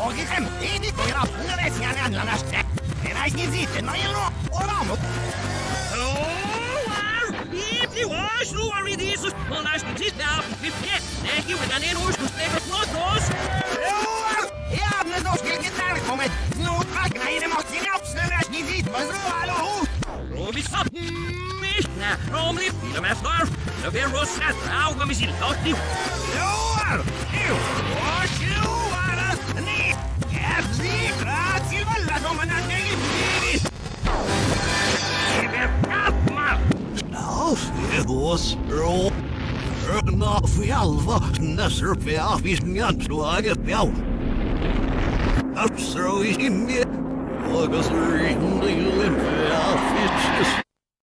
loogisen editoida Lesianen lästä. Eräisin sitten noin olamut. If you are sure it is, well, I should sit down. Thank you, and then uskos tehdä lotos. Ja, ne toskikin tärkomet. No, kaikna ilmoitti napselemäs, niin sit mä suoaluhut. Rovissa. Minä, Romli, ilmästar. Ja verrossa, aukamisilla otti. Luar! Luar! Niin! Jäpsi, kraatsil valla somana telipiiri! Kapma! Hos, ro. Na fjälva, nässer fjävis njansluaget fjäll. Abstroi sinne. Oikas rindille fjäfitses.